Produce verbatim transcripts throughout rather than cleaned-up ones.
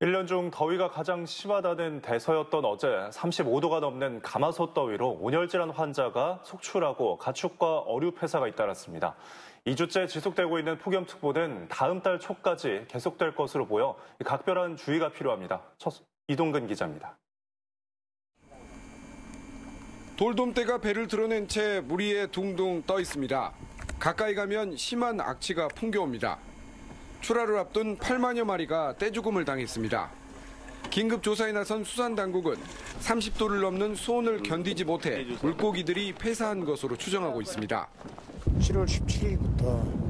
일 년 중 더위가 가장 심하다는 대서였던 어제 삼십오 도가 넘는 가마솥 더위로 온열질환 환자가 속출하고 가축과 어류 폐사가 잇따랐습니다. 이 주째 지속되고 있는 폭염특보는 다음 달 초까지 계속될 것으로 보여 각별한 주의가 필요합니다. 이동근 기자입니다. 돌돔대가 배를 드러낸 채 물 위에 둥둥 떠 있습니다. 가까이 가면 심한 악취가 풍겨옵니다. 출하를 앞둔 팔만여 마리가 떼죽음을 당했습니다. 긴급 조사에 나선 수산당국은 삼십 도를 넘는 수온을 견디지 못해 물고기들이 폐사한 것으로 추정하고 있습니다. 칠월 십칠일부터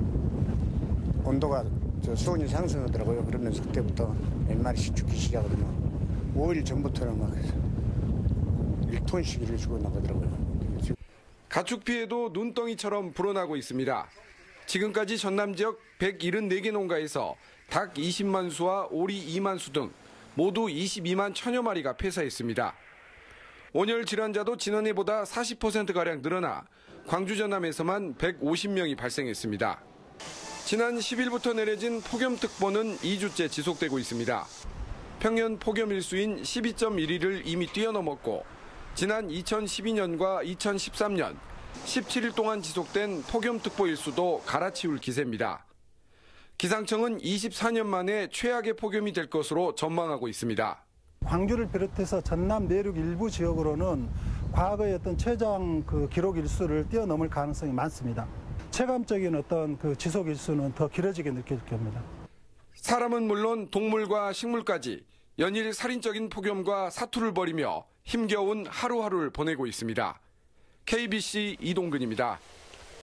온도가 수온이 상승하더라고요. 그러면서 그때부터 몇 마리씩 죽기 시작하거든요. 오 일 전부터는 막 일 톤씩 이렇게 죽어 나가더라고요. 가축 피해도 눈덩이처럼 불어나고 있습니다. 지금까지 전남 지역 백칠십사 개 농가에서 닭 이십만 수와 오리 이만 수 등 모두 이십이만 천여 마리가 폐사했습니다. 온열 질환자도 지난해보다 사십 퍼센트가량 늘어나 광주 전남에서만 백오십 명이 발생했습니다. 지난 십 일부터 내려진 폭염특보는 이 주째 지속되고 있습니다. 평년 폭염 일수인 십이 점 일 일을 이미 뛰어넘었고 지난 이천십이 년과 이천십삼 년 십칠 일 동안 지속된 폭염특보 일수도 갈아치울 기세입니다. 기상청은 이십사 년 만에 최악의 폭염이 될 것으로 전망하고 있습니다. 광주를 비롯해서 전남 내륙 일부 지역으로는 과거의 어떤 최장 그 기록 일수를 뛰어넘을 가능성이 많습니다. 체감적인 어떤 그 지속 일수는 더 길어지게 느껴질 겁니다. 사람은 물론 동물과 식물까지 연일 살인적인 폭염과 사투를 벌이며 힘겨운 하루하루를 보내고 있습니다. 케이비씨 이동근입니다.